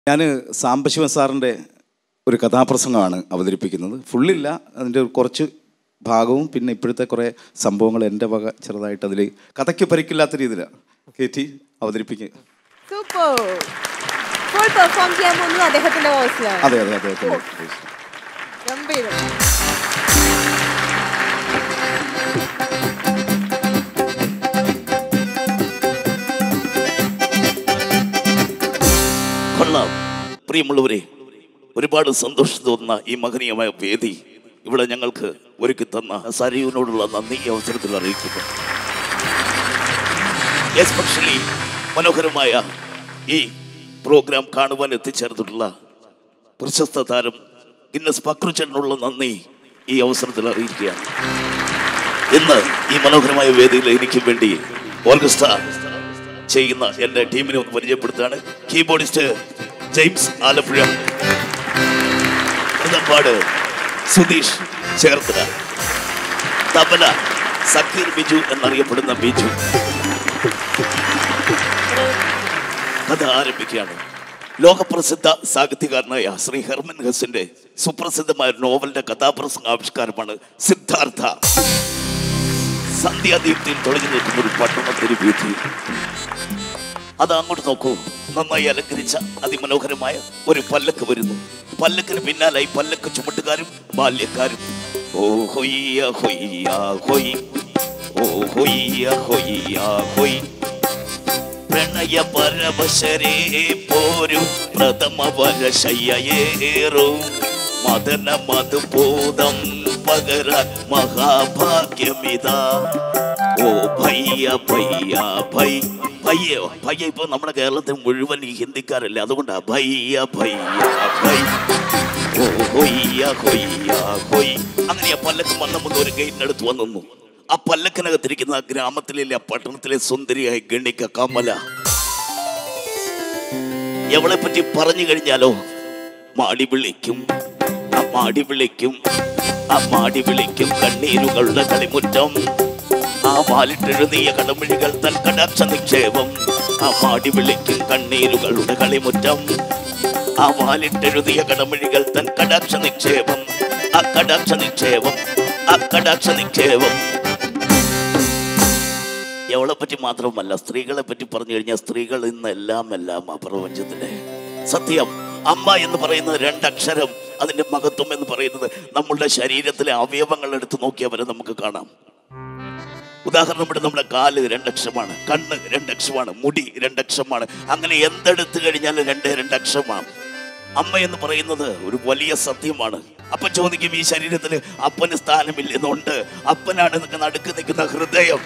ഞാൻ സാംബശിവൻ സാറിൻ്റെ ഒരു കഥാപ്രസംഗമാണ് അവതരിപ്പിക്കുന്നത്. ഫുള്ളില്ല, അതിൻ്റെ കുറച്ച് ഭാഗവും പിന്നെ ഇപ്പോഴത്തെ കുറേ സംഭവങ്ങൾ എൻ്റെ വക ചെറുതായിട്ട് അതിൽ കഥയ്ക്ക് പരിക്കില്ലാത്ത രീതിയിലാണ് കയറ്റി അവതരിപ്പിക്കുക. അതെ അതെ അദ്ദേഹത്തിൻ്റെ കൊള്ളാം. പ്രിയമുള്ളവരെ, ഒരുപാട് സന്തോഷം തോന്നുന്ന ഈ മഹനീയമായ വേദി ഇവിടെ ഞങ്ങൾക്ക് ഒരുക്കി തന്ന സരയുവിനോടുള്ള നന്ദി ഈ അവസരത്തിൽ അറിയിക്കുന്നു. എസ്പെഷ്യലി മനോഹരമായ ഈ പ്രോഗ്രാം കാണുവാൻ എത്തിച്ചേർന്നിട്ടുള്ള പ്രശസ്ത താരം ഗിന്നസ് പക്രുചേട്ടനുള്ള നന്ദി ഈ അവസരത്തിൽ അറിയിക്കുകയാണ്. ഇന്ന് ഈ മനോഹരമായ വേദിയിൽ എനിക്ക് വേണ്ടി ഓർക്കസ്ട്ര ചെയ്യുന്ന എൻ്റെ ടീമിനെ ഒന്ന് പരിചയപ്പെടുത്താണ്. കീബോർഡിസ്റ്റ് ജെയിംസ് ആലപ്പുഴ, മൃദംഗപാട് സുധീഷ് ചേർത്തല, തബല സക്കീർ ബിജു എന്നറിയപ്പെടുന്ന ബിജു. കഥ ആരംഭിക്കുകയാണ്. ലോകപ്രസിദ്ധ സാഹിത്യകാരനായ ശ്രീ ഹെർമൻ ഹെസിന്റെ സുപ്രസിദ്ധമായ നോവലിന്റെ കഥാപ്രസംഗാവിഷ്കാരമാണ് സിദ്ധാർത്ഥ. സന്ധ്യാദീപ്തിയിൽ തെളിഞ്ഞു നിൽക്കുന്ന ഒരു പട്ടണത്തിന് വീതി. അത് അങ്ങോട്ട് നോക്കൂ, നന്നായി അലങ്കരിച്ച അതിമനോഹരമായ ഒരു പല്ലക്ക് വരുന്നു. പല്ലക്കിന് പിന്നാലായി പല്ലക്ക് ചുമട്ടുകാരും ബാല്യക്കാരും. ഓ ഹൊയ്യ ഹൊയ്യ ഹൊയ്, ഓ ഹൊയ്യ ഹൊയ്യ ഹൊയ്. പ്രണയ പരവശരേ പോരും പ്രഥമ വരശയ്യേറും മദന മധുബോധം പകരാൻ മഹാഭാഗ്യമിതാ. ഓ ഭയ്യ ഭയ്യ ഭൈ. ഭയ്യോ ഭയ്യ ഇപ്പൊ നമ്മുടെ കേരളത്തിൽ മുഴുവൻ ഈ ഹിന്ദിക്കാരല്ലേ, അതുകൊണ്ടാ ഭയ്യ ഭയ്യ ഭൈ. ഓ ഹൊയ്യ ഹൊയ്യ ഹൊയ്. അങ്ങനെ ആ പല്ലക്ക് വന്നപ്പോൾ ഒരു ഗേറ്റിനടുത്ത് വന്നു. ആ പല്ലക്കിനകത്തിരിക്കുന്ന ഗ്രാമത്തിലെ പട്ടണത്തിലെ സുന്ദരിയായ ഗണിക കമല. എവളെ പറ്റി പറഞ്ഞു കഴിഞ്ഞാലോ, മാടി വിളിക്കും ആ മാടി വിളിക്കും ആ മാടി വിളിക്കും കണ്ണീരുകളുടെ കളിമുറ്റം. ആ വാലിട്ടെഴുതിയ കടമിഴികൾ തൻ കടാക്ഷ നിക്ഷേപം. ആ മാടി വിളിക്കും കണ്ണീരുകളുടെ കളിമുറ്റം. ആ വാലിട്ടെഴുതിയ കടമിഴികൾ തൻ കടാക്ഷ നിക്ഷേപം. ആ കടാക്ഷ നിക്ഷേപം, ആ കടാക്ഷ നിക്ഷേപം. എവളെ പറ്റി മാത്രമല്ല, സ്ത്രീകളെ പറ്റി പറഞ്ഞു കഴിഞ്ഞാൽ സ്ത്രീകൾ ഇന്ന് എല്ലാം ആ പ്രപഞ്ചത്തിലെ സത്യം. അമ്മ എന്ന് പറയുന്നത് രണ്ടക്ഷരം, അതിന്റെ മഹത്വം എന്ന് പറയുന്നത് നമ്മളുടെ ശരീരത്തിലെ അവയവങ്ങൾ എടുത്ത് നോക്കിയവരെ നമുക്ക് കാണാം. ഉദാഹരണം ഇവിടെ നമ്മുടെ കാല് രണ്ടക്ഷരമാണ്, കണ്ണ് രണ്ടക്ഷരമാണ്, മുടി രണ്ടക്ഷരമാണ്. അങ്ങനെ എന്തെടുത്തു കഴിഞ്ഞാലും രണ്ടക്ഷരമാണ്. അമ്മ എന്ന് പറയുന്നത് ഒരു വലിയ സത്യമാണ്. അപ്പൻ ചോദിക്കും, ഈ ശരീരത്തിൽ അപ്പന് സ്ഥാനമില്ലെന്നുണ്ട്. അപ്പനാണ് നടുക്ക് നിൽക്കുന്ന ഹൃദയം.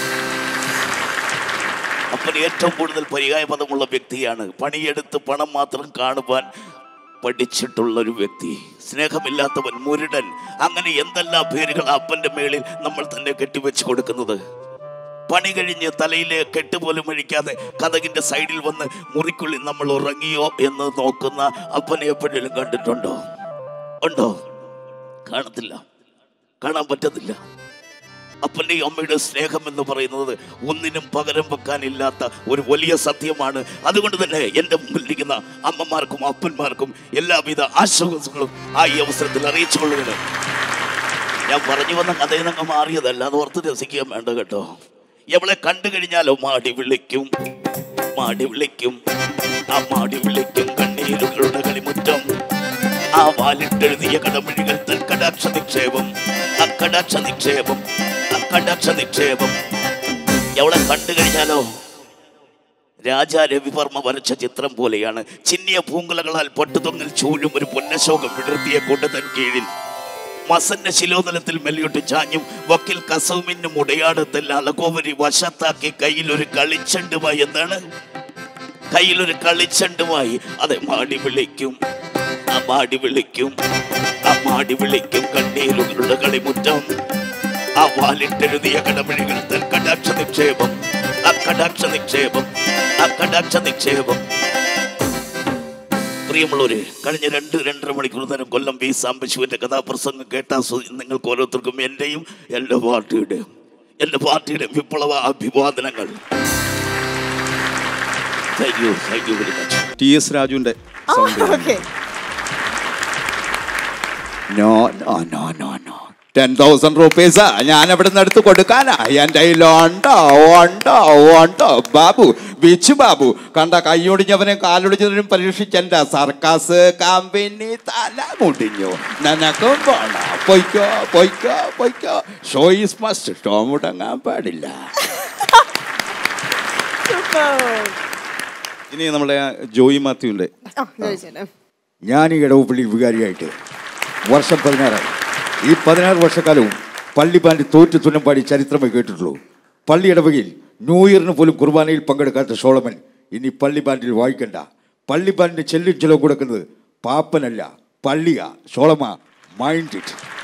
അപ്പൻ ഏറ്റവും കൂടുതൽ പര്യായ പദമുള്ള വ്യക്തിയാണ്. പണിയെടുത്ത് പണം മാത്രം കാണുവാൻ പഠിച്ചിട്ടുള്ള ഒരു വ്യക്തി, സ്നേഹമില്ലാത്തവൻ, മുരുടൻ. അങ്ങനെ എന്തെല്ലാം പേരുകൾ അപ്പന്റെ മേളിൽ നമ്മൾ തന്നെ കെട്ടിവെച്ച് കൊടുക്കുന്നത്. പണി കഴിഞ്ഞ് തലയിലെ കെട്ടുപോലും അഴിക്കാതെ കതകിന്റെ സൈഡിൽ വന്ന് മുറിക്കുള്ളിൽ നമ്മൾ ഉറങ്ങിയോ എന്ന് നോക്കുന്ന അപ്പനെ എപ്പോഴെങ്കിലും കണ്ടിട്ടുണ്ടോ? ഉണ്ടോ? കാണത്തില്ല, കാണാൻ പറ്റത്തില്ല. അപ്പൻ്റെയും അമ്മയുടെ സ്നേഹം എന്ന് പറയുന്നത് ഒന്നിനും പകരം വെക്കാനില്ലാത്ത ഒരു വലിയ സത്യമാണ്. അതുകൊണ്ട് തന്നെ എൻ്റെ മുമ്പിലിരിക്കുന്ന അമ്മമാർക്കും അപ്പന്മാർക്കും എല്ലാവിധ ആശംസകളും ആ ഈ അവസരത്തിൽ അറിയിച്ചുകൊള്ളുകയാണ്. ഞാൻ പറഞ്ഞു വന്ന കഥയിൽ നിന്ന് മാറിയതല്ല, അത് ഓർത്ത് രസിക്കാൻ വേണ്ട കേട്ടോ. എവളെ കണ്ടു കഴിഞ്ഞാലോ മാടി വിളിക്കും മാടി വിളിക്കും ആ മാടി വിളിക്കും കണ്ണീരുകളുടെ കളിമുറ്റം. ആ വാലിട്ടെഴുതിയ കടമിഴികൾ തൻ കടാക്ഷ നിക്ഷേപം. ആ കടാക്ഷ നിക്ഷേപം, ആ കടാക്ഷ നിക്ഷേപം. എവളെ കണ്ടു കഴിഞ്ഞാലോ രാജാ രവിവർമ്മ വരച്ച ചിത്രം പോലെയാണ്. ചിന്നിയ പൂങ്കുലകളാൽ പൊട്ടുതൊങ്ങിൽ ചൂഴും ഒരു പൊന്നശോകം വിടർത്തിയ കൊണ്ടതൻ കീഴിൽ മസന്ന ശിലോതലത്തിൽ മെല്ലിയൊട്ട് ചാഞ്ഞും വക്കിൽ കസവുമിന്നും ഉടയാടത്തിൽ അളകോവരി വശത്താക്കി കയ്യിലൊരു കളിച്ചണ്ടുമായി. എന്താണ്? കയ്യിലൊരു കളിച്ചണ്ടുമായി. അതെ, മാടി വിളിക്കും ആ മാടി വിളിക്കും ആ മാടി വിളിക്കും കണ്ണീരുകളുടെ കളിമുറ്റം. ആ വാലിട്ടെഴുതിയ കടമിഴികൾ തൻ കടാക്ഷ നിക്ഷേപം. ആ കടാക്ഷ നിക്ഷേപം, ആ കടാക്ഷ നിക്ഷേപം. പ്രിയമുള്ളവര്, കഴിഞ്ഞ 2-2.5 മണിക്കൂർ നേരം കൊല്ലം വി സാംബശിവന്റെ കഥാപ്രസംഗം കേട്ട നിങ്ങൾക്ക് ഓരോരുത്തർക്കും എന്റെയും എൻ്റെ പാർട്ടിയുടെ വിപ്ലവ അഭിവാദനങ്ങൾ. Thank you very much. TS രാജുവിൻ്റെ okay. No no no no no 10,000 rupees ഞാൻ അവിടെ നിന്ന് എടുത്ത് കൊടുക്കാനാ. എൻ്റെ കയ്യിലുണ്ടോ ഉണ്ടോ ഉണ്ടോ ബാബു, ബിച്ചു ബാബു കണ്ട കൈയൊടിഞ്ഞവനെ കാലൊടിഞ്ഞവനും പരീക്ഷിച്ചെൻ്റെ സർക്കാസ് കമ്പനി തല മുടിഞ്ഞു. നിനക്കും പോണോ? പൊയ്ക്കോ പൊയ്ക്കോ പൊയ്ക്കോ. Show is must. ഷോ മുടങ്ങാൻ പാടില്ല. ഇനി നമ്മുടെ ജോയി മാത്യുവിൻ്റെ ഞാൻ ഈ ഇടവുപള്ളി വികാരിയായിട്ട് വർഷം 16 ഈ 16 വർഷക്കാലവും പള്ളി ബാൻഡ് തോറ്റു തുന്നമ്പാടി ചരിത്രമേ കേട്ടിട്ടുള്ളൂ. പള്ളി ഇടവകയിൽ ന്യൂ ഇയറിന് പോലും കുർബാനയിൽ പങ്കെടുക്കാത്ത സോളമൻ ഇനി പള്ളി ബാൻഡിൽ വായിക്കണ്ട. പള്ളി ബാൻഡിന് ചെല്ലും ചിലവ് കൊടുക്കുന്നത് പാപ്പനല്ല, പള്ളിയാ. സോളമ, മൈൻഡ് ഇറ്റ്.